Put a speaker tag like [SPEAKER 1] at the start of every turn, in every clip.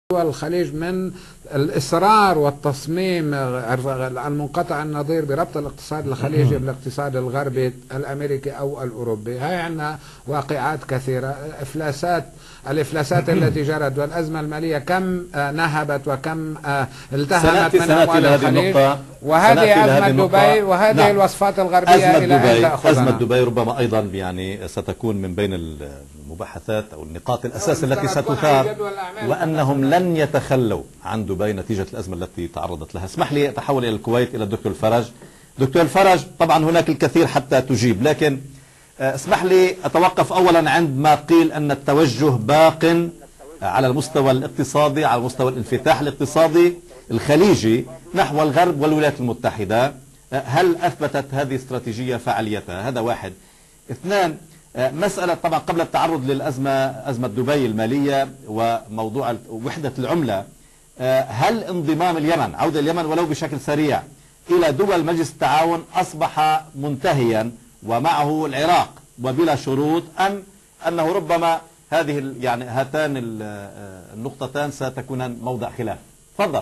[SPEAKER 1] دول الخليج من الإصرار والتصميم المنقطع النظير بربط الاقتصاد الخليجي بالاقتصاد الغربي الأمريكي أو الأوروبي. هاي عندنا واقعات كثيرة. الإفلاسات التي جرت والأزمة المالية كم نهبت وكم التهمت من أموال الخليج، وهذه أزمة دبي وهذه الوصفات الغربية إلى أين تأخذنا.
[SPEAKER 2] أزمة دبي ربما أيضا يعني ستكون من بين المباحثات أو النقاط الأساس التي ستثار، وأنهم لن يتخلوا عن دبي نتيجة الأزمة التي تعرضت لها. اسمح لي أتحول إلى الكويت إلى الدكتور الفرج. دكتور الفرج، طبعا هناك الكثير حتى تجيب، لكن اسمح لي أتوقف أولا عند ما قيل أن التوجه باق على المستوى الاقتصادي، على مستوى الانفتاح الاقتصادي الخليجي نحو الغرب والولايات المتحدة. هل أثبتت هذه الاستراتيجية فعاليتها؟ هذا واحد. اثنان، مسألة طبعا قبل التعرض للأزمة، أزمة دبي المالية وموضوع وحدة العملة، هل انضمام اليمن، عودة اليمن ولو بشكل سريع إلى دول مجلس التعاون أصبح منتهيا ومعه العراق وبلا شروط، أم أنه ربما هذه يعني هاتان النقطتان ستكونان موضع خلاف؟ تفضل.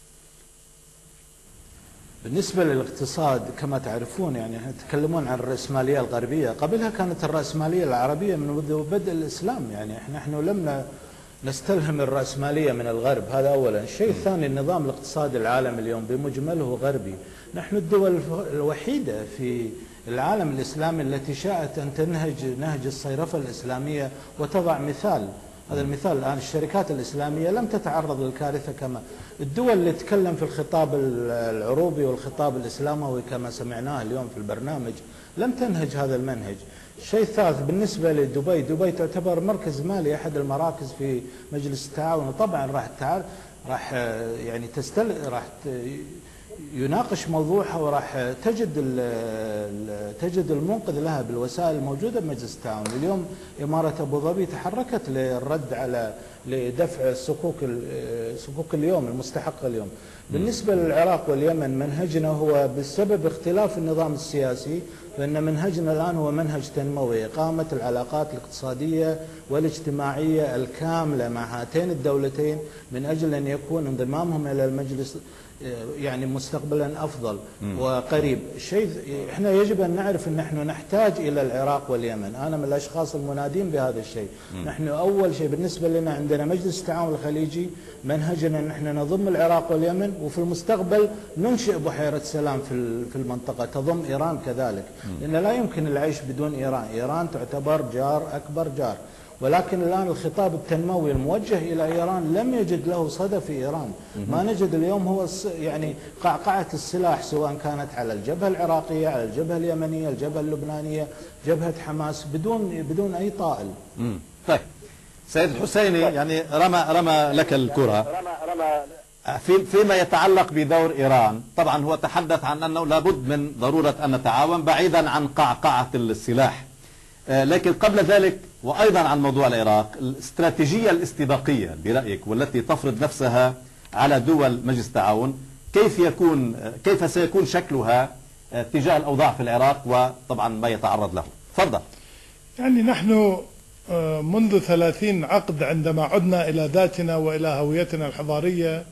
[SPEAKER 3] بالنسبة للاقتصاد كما تعرفون يعني يتكلمون عن الرأسمالية الغربية، قبلها كانت الرأسمالية العربية منذ بدء الإسلام. يعني نحن لم نستلهم الرأسمالية من الغرب، هذا أولا. الشيء الثاني، النظام الاقتصادي العالمي اليوم بمجمله غربي. نحن الدول الوحيدة في العالم الإسلامي التي شاءت أن تنهج نهج الصيرفة الإسلامية وتضع مثال. هذا المثال الآن الشركات الإسلامية لم تتعرض للكارثة كما الدول اللي تتكلم في الخطاب العروبي والخطاب الإسلاموي كما سمعناه اليوم في البرنامج لم تنهج هذا المنهج. الشيء الثالث، بالنسبة لدبي، دبي تعتبر مركز مالي، أحد المراكز في مجلس التعاون، وطبعا راح يعني راح يناقش موضوعها وراح تجد المنقذ لها بالوسائل الموجودة بمجلس التعاون. اليوم إمارة أبو ظبي تحركت للرد على لدفع صكوك اليوم المستحقة اليوم. بالنسبة للعراق واليمن، منهجنا هو بسبب اختلاف النظام السياسي، فإن منهجنا الآن هو منهج تنموي، إقامة العلاقات الاقتصادية والاجتماعية الكاملة مع هاتين الدولتين من أجل أن يكون انضمامهم إلى المجلس يعني مستقبلا أفضل وقريب. احنا يجب أن نعرف أن نحن نحتاج إلى العراق واليمن. أنا من الأشخاص المنادين بهذا الشيء. نحن أول شيء بالنسبة لنا عندنا مجلس التعاون الخليجي، منهجنا أن نحن نضم العراق واليمن، وفي المستقبل ننشئ بحيرة سلام في المنطقة تضم إيران كذلك، لأن لا يمكن العيش بدون إيران. إيران تعتبر جار، أكبر جار، ولكن الآن الخطاب التنموي الموجه إلى إيران لم يجد له صدى في إيران. ما نجد اليوم هو يعني قعقعة السلاح، سواء كانت على الجبهة العراقية، على الجبهة اليمنية، الجبهة اللبنانية، جبهة حماس، بدون أي طائل.
[SPEAKER 2] طيب سيد الحسيني، يعني رمى لك الكرة فيما يتعلق بدور إيران. طبعا هو تحدث عن أنه لابد من ضرورة أن نتعاون بعيدا عن قعقعة السلاح، لكن قبل ذلك وأيضا عن موضوع العراق، الاستراتيجية الاستباقية برأيك والتي تفرض نفسها على دول مجلس التعاون، كيف سيكون شكلها تجاه الأوضاع في العراق وطبعا ما يتعرض له؟ تفضل.
[SPEAKER 4] يعني نحن منذ 30 عقد عندما عدنا إلى ذاتنا وإلى هويتنا الحضارية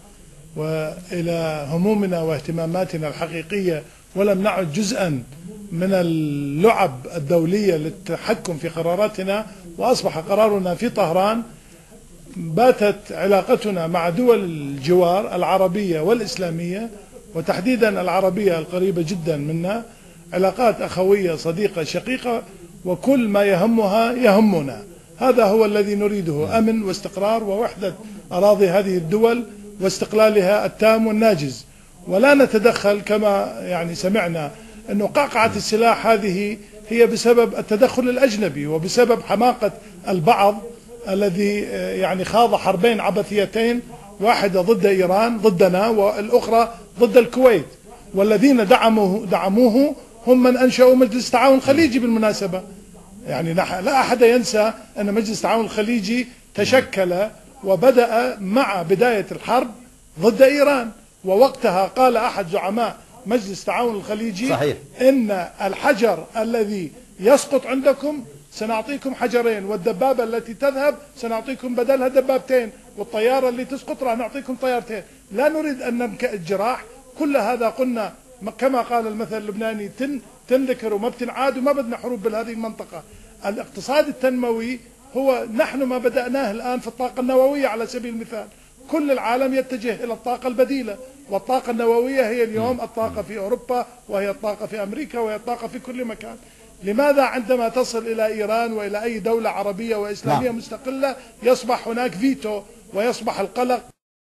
[SPEAKER 4] وإلى همومنا واهتماماتنا الحقيقية، ولم نعد جزءا من اللعب الدولية للتحكم في قراراتنا، وأصبح قرارنا في طهران. باتت علاقتنا مع دول الجوار العربية والإسلامية، وتحديدا العربية القريبة جدا منا، علاقات أخوية صديقة شقيقة، وكل ما يهمها يهمنا. هذا هو الذي نريده، أمن واستقرار ووحدة أراضي هذه الدول واستقلالها التام والناجز. ولا نتدخل كما يعني سمعنا أنه قعقعة السلاح هذه هي بسبب التدخل الأجنبي وبسبب حماقة البعض الذي يعني خاض حربين عبثيتين، واحدة ضد إيران ضدنا والأخرى ضد الكويت، والذين دعموه هم من أنشأوا مجلس التعاون الخليجي بالمناسبة. يعني لا أحد ينسى أن مجلس التعاون الخليجي تشكل وبدأ مع بداية الحرب ضد إيران، ووقتها قال أحد زعماء مجلس التعاون الخليجي: صحيح، إن الحجر الذي يسقط عندكم سنعطيكم حجرين، والدبابة التي تذهب سنعطيكم بدلها دبابتين، والطيارة اللي تسقط راح نعطيكم طيارتين. لا نريد أن نبكي الجراح. كل هذا قلنا كما قال المثل اللبناني تنذكر وما بتنعاد، وما بدنا حروب بهذه المنطقة. الاقتصاد التنموي هو نحن ما بدأناه الآن في الطاقة النووية على سبيل المثال. كل العالم يتجه إلى الطاقة البديلة، والطاقة النووية هي اليوم الطاقة في أوروبا، وهي الطاقة في أمريكا، وهي الطاقة في كل مكان. لماذا عندما تصل إلى إيران وإلى أي دولة عربية وإسلامية مستقلة يصبح هناك فيتو ويصبح القلق؟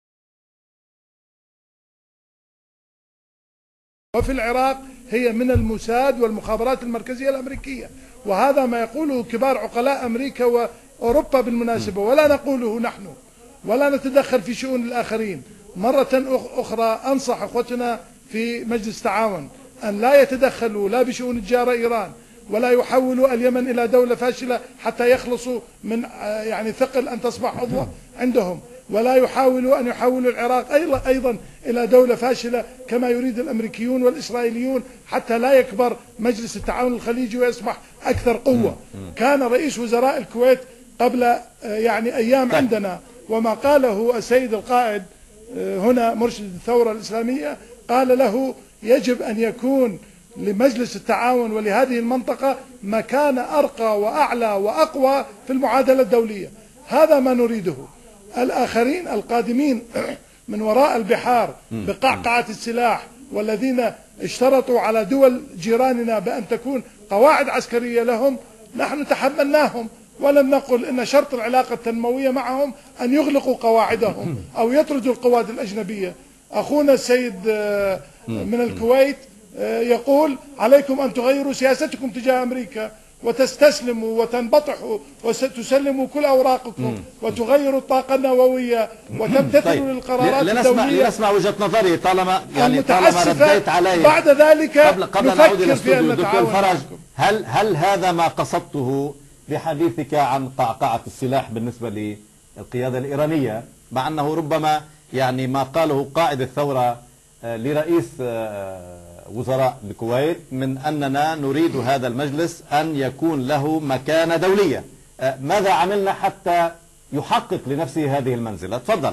[SPEAKER 4] وفي العراق هي من الموساد والمخابرات المركزية الأمريكية، وهذا ما يقوله كبار عقلاء أمريكا وأوروبا بالمناسبة، ولا نقوله نحن، ولا نتدخل في شؤون الآخرين. مرة أخرى أنصح أخوتنا في مجلس التعاون أن لا يتدخلوا لا بشؤون الجارة إيران، ولا يحولوا اليمن إلى دولة فاشلة حتى يخلصوا من يعني ثقل أن تصبح عضو عندهم، ولا يحاولوا أن يحولوا العراق أيضا إلى دولة فاشلة كما يريد الأمريكيون والإسرائيليون حتى لا يكبر مجلس التعاون الخليجي ويصبح أكثر قوة. كان رئيس وزراء الكويت قبل يعني أيام عندنا، وما قاله السيد القائد هنا مرشد الثورة الإسلامية، قال له يجب أن يكون لمجلس التعاون ولهذه المنطقة مكانة أرقى وأعلى وأقوى في المعادلة الدولية. هذا ما نريده. الآخرين القادمين من وراء البحار بقعقعة السلاح، والذين اشترطوا على دول جيراننا بأن تكون قواعد عسكرية لهم، نحن تحملناهم، ولم نقل إن شرط العلاقة التنموية معهم أن يغلقوا قواعدهم أو يطردوا القوات الأجنبية. أخونا السيد من الكويت يقول عليكم أن تغيروا سياستكم تجاه أمريكا وتستسلموا وتنبطحوا وتسلموا كل أوراقكم وتغيروا الطاقة النووية وتمتثلوا للقرارات الدولية.
[SPEAKER 2] لنسمع وجهة نظري طالما رديت علي.
[SPEAKER 4] بعد ذلك
[SPEAKER 2] قبل أن أعود إلى
[SPEAKER 4] الاستوديو
[SPEAKER 2] دكتور فرج، هل هذا ما قصدته بحديثك عن قعقعة السلاح بالنسبة للقيادة الإيرانية، مع أنه ربما يعني ما قاله قائد الثورة لرئيس وزراء الكويت من أننا نريد هذا المجلس أن يكون له مكانة دولية، ماذا عملنا حتى يحقق لنفسه هذه المنزلة؟ تفضل.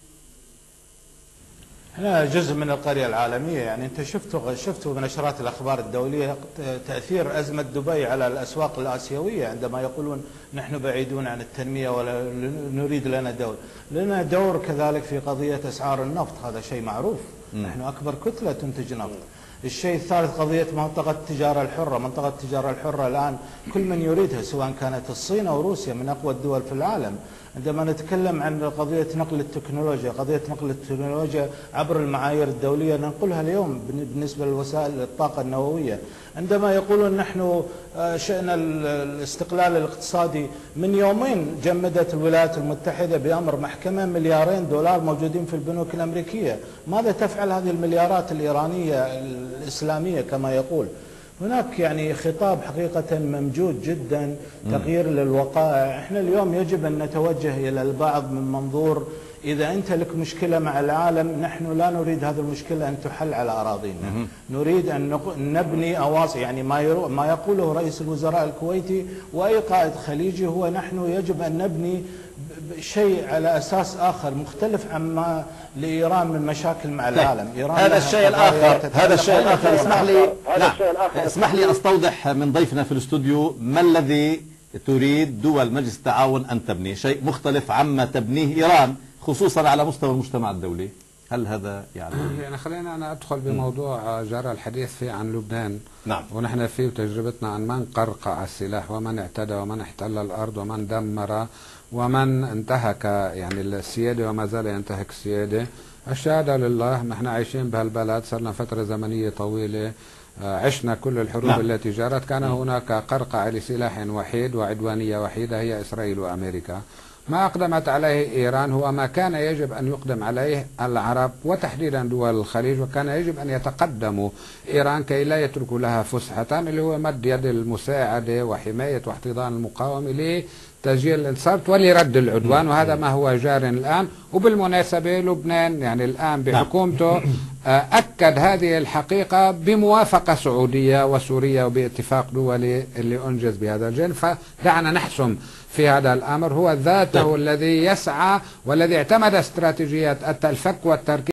[SPEAKER 3] احنا جزء من القرية العالمية، يعني انت شفتوا بنشرات الاخبار الدولية تأثير أزمة دبي على الأسواق الآسيوية، عندما يقولون نحن بعيدون عن التنمية ولا نريد لنا دور كذلك في قضية أسعار النفط، هذا شيء معروف. نحن أكبر كتلة تنتج نفط. الشيء الثالث قضية منطقة التجارة الحرة. منطقة التجارة الحرة الآن كل من يريدها، سواء كانت الصين أو روسيا، من أقوى الدول في العالم. عندما نتكلم عن قضية نقل التكنولوجيا عبر المعايير الدولية ننقلها اليوم بالنسبة لوسائل الطاقة النووية. عندما يقولون نحن شأن الاستقلال الاقتصادي، من يومين جمدت الولايات المتحدة بأمر محكمة $2 مليار موجودين في البنوك الأمريكية. ماذا تفعل هذه المليارات الإيرانية الإسلامية كما يقول؟ هناك يعني خطاب حقيقة ممجود جدا، تغيير للوقائع. احنا اليوم يجب أن نتوجه إلى البعض من منظور إذا أنت لك مشكلة مع العالم، نحن لا نريد هذه المشكلة أن تحل على أراضينا، نريد أن نبني أواصي. يعني ما يقوله رئيس الوزراء الكويتي وأي قائد خليجي هو نحن يجب أن نبني شيء على أساس آخر مختلف عما لإيران من مشاكل مع العالم. إيران
[SPEAKER 2] هذا الشيء الآخر اسمح لي أستوضح من ضيفنا في الاستوديو ما الذي تريد دول مجلس التعاون أن تبني، شيء مختلف عما تبنيه إيران خصوصا على مستوى المجتمع الدولي. هل هذا يعني
[SPEAKER 1] خلينا أنا أدخل بموضوع جرى الحديث فيه عن لبنان.
[SPEAKER 2] نعم.
[SPEAKER 1] ونحن فيه تجربتنا عن من قرقع السلاح ومن اعتدى ومن احتل الأرض ومن دمر ومن انتهك يعني السيادة وما زال ينتهك السيادة. الشهادة لله، نحن عايشين بهالبلد صرنا فترة زمنية طويلة، عشنا كل الحروب التي جرت. كان هناك قرقع لسلاح وحيد وعدوانية وحيدة هي إسرائيل وأمريكا. ما أقدمت عليه إيران هو ما كان يجب أن يقدم عليه العرب وتحديدا دول الخليج، وكان يجب أن يتقدموا إيران كي لا يتركوا لها فسحة، اللي هو مد يد المساعدة وحماية واحتضان المقاومة تسجيل الانتصار تولي رد العدوان، وهذا ما هو جار الآن. وبالمناسبة لبنان يعني الآن بحكومته أكد هذه الحقيقة بموافقة سعودية وسورية وباتفاق دولي اللي أنجز بهذا الجانب. فدعنا نحسم في هذا الأمر، هو ذاته الذي يسعى والذي اعتمد استراتيجية الفك والتركيب